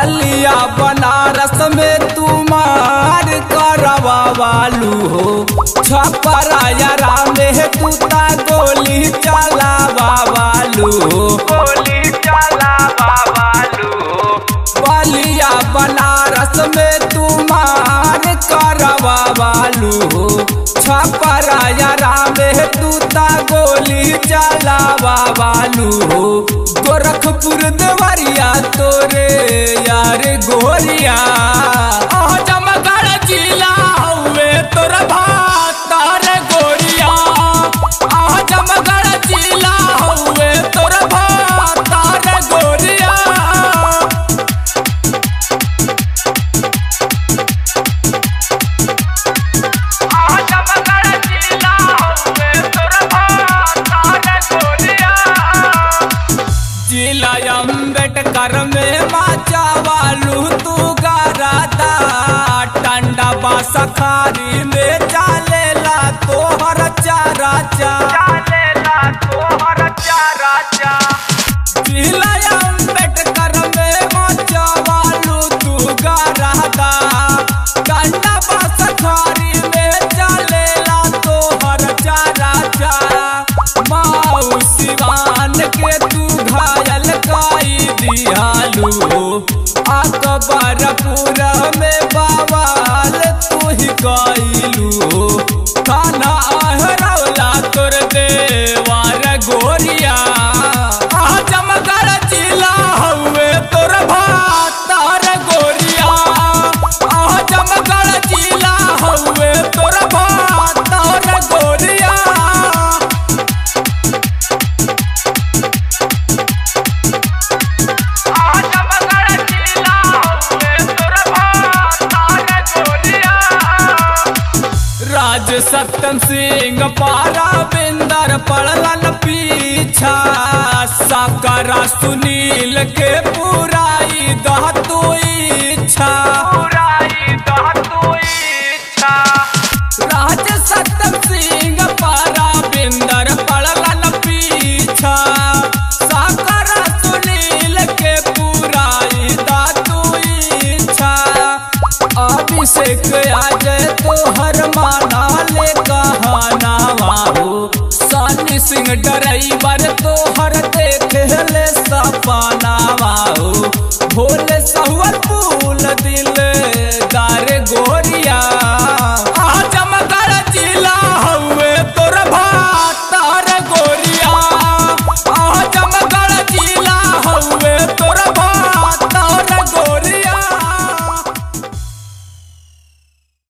बलिया बनारस में तुम्हार करवा वालू हो, छपरा यारा में तू ता गोली चलावा वालू हो, गोली चलावा वालू हो। बलिया बनारस में तुम्हार करवा वालू हो, छपरा यारा में तू ता गोली चलावा वालू हो। गोरखपुर देवरिया तोरे यार गोरिया, जमगढ़ जिला हुए तोरा भातार गोरिया, जमगढ़ जिला हुए तोरा भातार गोरिया। जमगढ़ जिला हुए तोरा भातार गोरिया। जिला अम्बेडकर में माचा वालू तू गाराता, टंडा बासखारी में चालेला तोहर चारा चा, चालेला तोहर चारा चा। जिला अम्बेडकर में माचा वालू तू गाराता, टंडा बासखारी में चालेला तोहर चारा चा। माऊ सिवान के तू घायल काई दियालू, अकबरपुर में बवाल तू ही कैलू, थाना आहरौला तोर देवार गोरिया, जमगढ़ जिला हुए तोर भातार गोरिया, जमगढ़ जिला हुए तोर भातार गोरिया। राज सत्यम सिंह पारा बिंदर पड़लन पीछा, साकरा सुनील के पुराई दह तू इच्छा, पुराई दह तू इच्छा। राज सत्यम सिंह पारा बिंदर पड़लन पीछा, साकरा सुनील के पुराई दह तू इच्छा। अभिषेक आज तोहर माना ले कहाना वाहो, सनी सिंह ड्राइवर तोहर देख ले सपना वाहो, भोले सहुअर फूल दिल